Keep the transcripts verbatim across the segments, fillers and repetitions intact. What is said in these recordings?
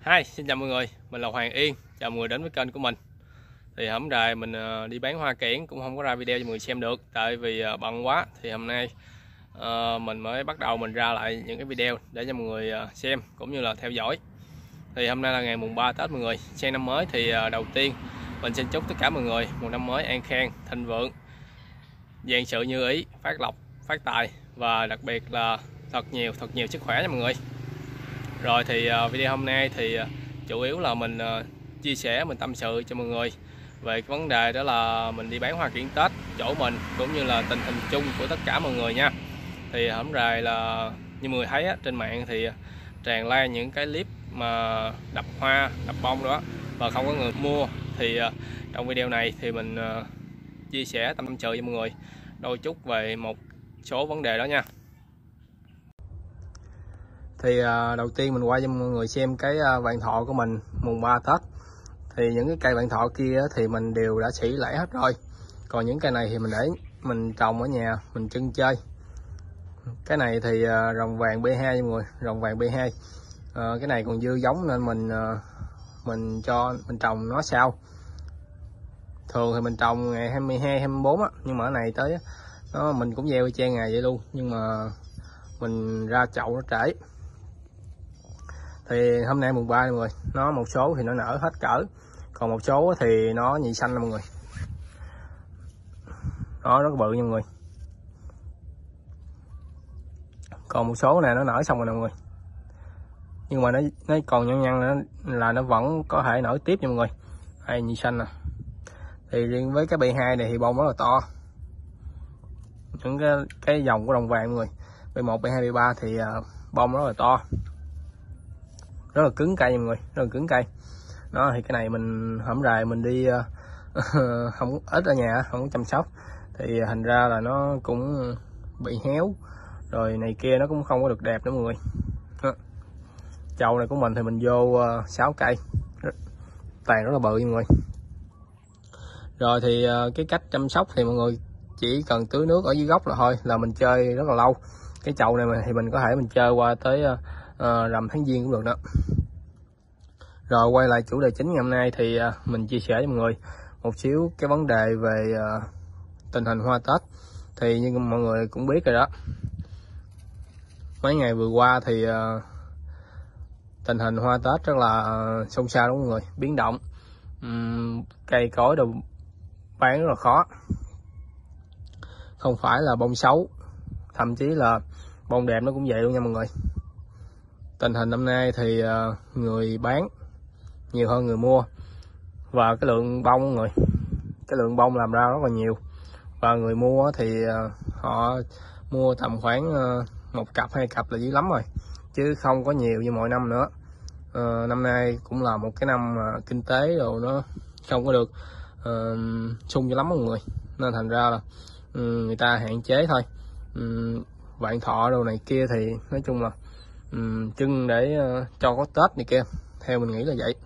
Hi, xin chào mọi người, mình là Hoàng Yên, chào mọi người đến với kênh của mình. Thì hôm nay mình đi bán hoa kiển cũng không có ra video cho mọi người xem được, tại vì bận quá. Thì hôm nay uh, mình mới bắt đầu mình ra lại những cái video để cho mọi người xem cũng như là theo dõi. Thì hôm nay là ngày mùng ba Tết mọi người, sang năm mới thì đầu tiên mình xin chúc tất cả mọi người một năm mới an khang, thịnh vượng, vạn sự như ý, phát lộc, phát tài và đặc biệt là thật nhiều thật nhiều sức khỏe nha mọi người. Rồi thì video hôm nay thì chủ yếu là mình chia sẻ, mình tâm sự cho mọi người về cái vấn đề đó là mình đi bán hoa kiển Tết chỗ mình, cũng như là tình hình chung của tất cả mọi người nha. Thì hôm nay là như mọi người thấy á, trên mạng thì tràn lan những cái clip mà đập hoa, đập bông đó và không có người mua. Thì trong video này thì mình chia sẻ tâm sự cho mọi người đôi chút về một số vấn đề đó nha. Thì uh, đầu tiên mình qua cho mọi người xem cái uh, vạn thọ của mình mùng ba Tết. Thì những cái cây vạn thọ kia thì mình đều đã xỉ lẻ hết rồi. Còn những cây này thì mình để mình trồng ở nhà mình trưng chơi. Cái này thì uh, rồng vàng B hai mọi người, rồng vàng B hai. Uh, cái này còn dư giống nên mình uh, mình cho mình trồng nó sau. Thường thì mình trồng ngày hai mươi hai, hai mươi bốn á, nhưng mà cái này tới nó mình cũng gieo che ngày vậy luôn, nhưng mà mình ra chậu nó trễ. Thì hôm nay mùng ba mọi người, nó một số thì nó nở hết cỡ, còn một số thì nó nhị xanh mọi người, nó rất bự nha mọi người. Còn một số này nó nở xong rồi nè mọi người, nhưng mà nó nó còn nhăn nhăn nữa là nó vẫn có thể nở tiếp nha mọi người. Hay nhị xanh nè. Thì riêng với cái B hai này thì bông rất là to, những cái cái dòng của đồng vàng mọi người, B một, B hai, B ba thì uh, bông rất là to, rất là cứng cây mọi người, rất là cứng cây. Đó thì cái này mình hổng rày mình đi uh, không ít ở nhà, không có chăm sóc thì thành ra là nó cũng bị héo rồi này kia, nó cũng không có được đẹp nữa mọi người. Chậu này của mình thì mình vô uh, sáu cây, tàn rất là bự mọi người. Rồi thì uh, cái cách chăm sóc thì mọi người chỉ cần tưới nước ở dưới gốc là thôi là mình chơi rất là lâu. Cái chậu này thì mình có thể mình chơi qua tới uh, uh, rằm tháng giêng cũng được đó. Rồi quay lại chủ đề chính ngày hôm nay thì uh, mình chia sẻ với mọi người một xíu cái vấn đề về uh, tình hình hoa Tết. Thì như mọi người cũng biết rồi đó, mấy ngày vừa qua thì uh, tình hình hoa Tết rất là uh, xôn xao đúng không mọi người, biến động, um, cây cối đồ bán rất là khó, không phải là bông xấu, thậm chí là bông đẹp nó cũng vậy luôn nha mọi người. Tình hình năm nay thì uh, người bán nhiều hơn người mua, và cái lượng bông mọi người, cái lượng bông làm ra rất là nhiều, và người mua thì uh, họ mua tầm khoảng uh, một cặp hai cặp là dữ lắm rồi, chứ không có nhiều như mọi năm nữa. Uh, năm nay cũng là một cái năm uh, kinh tế rồi nó không có được uh, sung cho lắm mọi người, nên thành ra là um, người ta hạn chế thôi. um, vạn thọ đồ này kia thì nói chung là um, trưng để uh, cho có Tết này kia, theo mình nghĩ là vậy.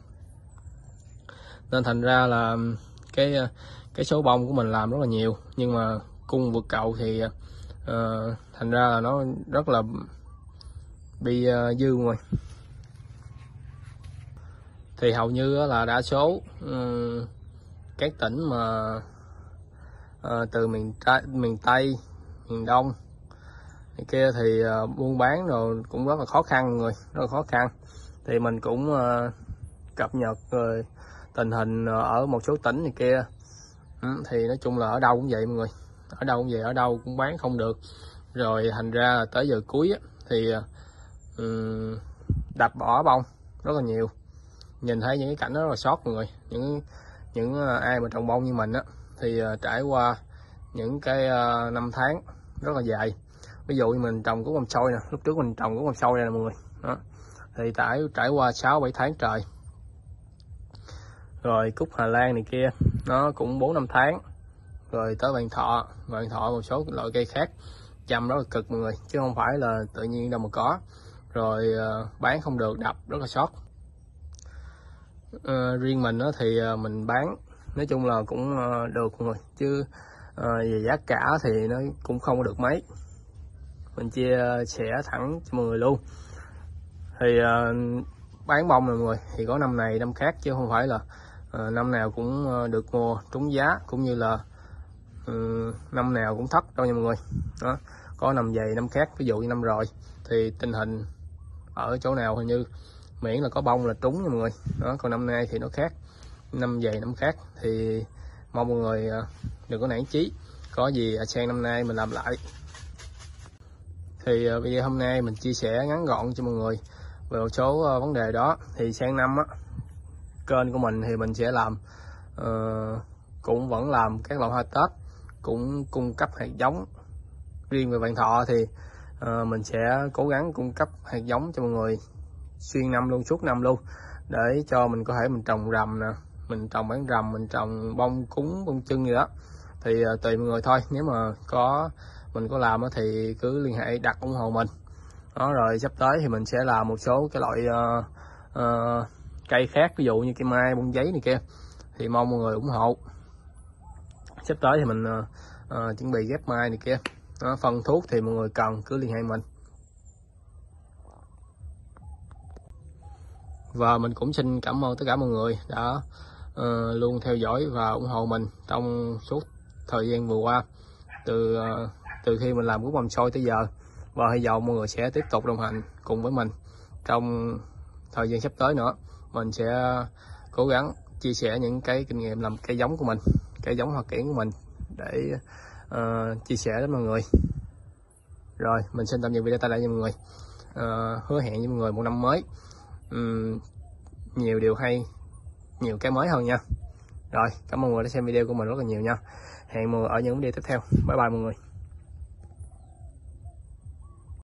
Nên thành ra là cái cái số bông của mình làm rất là nhiều, nhưng mà cung vượt cầu thì uh, thành ra là nó rất là bị uh, dư rồi. Thì hầu như là đa số um, các tỉnh mà uh, từ miền Tây, miền Tây, miền Đông này kia thì uh, buôn bán rồi cũng rất là khó khăn mọi người, rất là khó khăn. Thì mình cũng uh, cập nhật rồi tình hình ở một số tỉnh này kia. Ừ, thì nói chung là ở đâu cũng vậy mọi người, ở đâu cũng vậy, ở đâu cũng bán không được. Rồi thành ra là tới giờ cuối á, thì um, đập bỏ bông rất là nhiều. Nhìn thấy những cái cảnh đó rất là sót mọi người. Những những uh, ai mà trồng bông như mình á thì uh, trải qua những cái uh, năm tháng rất là dài. Ví dụ như mình trồng cúc mâm xôi nè, lúc trước mình trồng cúc mâm xôi này nè mọi người. Đó. Thì trải trải qua sáu bảy tháng trời. Rồi cúc Hà Lan này kia nó cũng bốn năm tháng. Rồi tới vạn thọ, vạn thọ một số loại cây khác chăm rất là cực mọi người, chứ không phải là tự nhiên đâu mà có. Rồi uh, bán không được, đập rất là sót. Uh, riêng mình đó thì uh, mình bán nói chung là cũng uh, được mọi người, chứ uh, về giá cả thì nó cũng không có được mấy. Mình chia sẻ thẳng cho mọi người luôn. Thì uh, bán bông nè mọi người, thì có năm này năm khác chứ không phải là uh, năm nào cũng uh, được mua trúng giá, cũng như là uh, năm nào cũng thấp đâu nha mọi người. Đó, có năm dày năm khác, ví dụ như năm rồi thì tình hình ở chỗ nào hình như miễn là có bông là trúng nha mọi người. Đó, còn năm nay thì nó khác, năm dày năm khác, thì mong mọi người uh, đừng có nản chí, có gì sang năm nay mình làm lại. Thì uh, video hôm nay mình chia sẻ ngắn gọn cho mọi người về một số uh, vấn đề đó. Thì sang năm á, kênh của mình thì mình sẽ làm uh, cũng vẫn làm các loại hoa Tết, cũng cung cấp hạt giống. Riêng về vạn thọ thì uh, mình sẽ cố gắng cung cấp hạt giống cho mọi người xuyên năm luôn, suốt năm luôn, để cho mình có thể mình trồng rầm nè, mình trồng bán rầm, mình trồng bông cúng, bông chưng gì đó. Thì uh, tùy mọi người thôi, nếu mà có mình có làm thì cứ liên hệ đặt ủng hộ mình. Đó, rồi sắp tới thì mình sẽ làm một số cái loại uh, uh, cây khác, ví dụ như cây mai, bông giấy này kia, thì mong mọi người ủng hộ. Sắp tới thì mình uh, uh, chuẩn bị ghép mai này kia. Đó, phân thuốc thì mọi người cần cứ liên hệ mình. Và mình cũng xin cảm ơn tất cả mọi người đã uh, luôn theo dõi và ủng hộ mình trong suốt thời gian vừa qua, từ uh, từ khi mình làm group mâm xôi tới giờ. Và hy vọng mọi người sẽ tiếp tục đồng hành cùng với mình trong thời gian sắp tới nữa. Mình sẽ cố gắng chia sẻ những cái kinh nghiệm làm cây giống của mình, cây giống hoa kiển của mình, để uh, chia sẻ đến mọi người. Rồi, mình xin tạm dừng video tại đây nha mọi người. Uh, hứa hẹn với mọi người một năm mới um, nhiều điều hay, nhiều cái mới hơn nha. Rồi, cảm ơn mọi người đã xem video của mình rất là nhiều nha. Hẹn mọi người ở những video tiếp theo. Bye bye mọi người.